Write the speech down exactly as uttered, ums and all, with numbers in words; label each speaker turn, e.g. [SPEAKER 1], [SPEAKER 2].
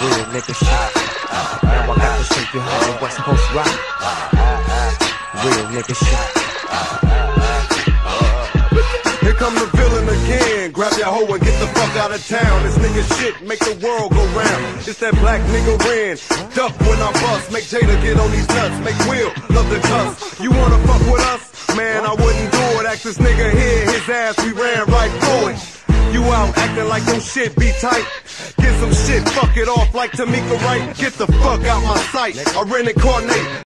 [SPEAKER 1] Real nigga shit. Now I got to show you how the West Coast rock. Real nigga shit.
[SPEAKER 2] Here come the villain again. Grab your hoe and get the fuck out of town. This nigga shit make the world go round. It's that black nigga Ren. Duck when I bust. Make Jada get on these nuts. Make Will love the cuss. You wanna fuck with us? Man, I wouldn't do it. Ask this nigga here, his ass, we ran right through it. You out acting like your shit be tight. Get some shit, fuck it off like Tamika Wright. Get the fuck out my sight. I reincarnate.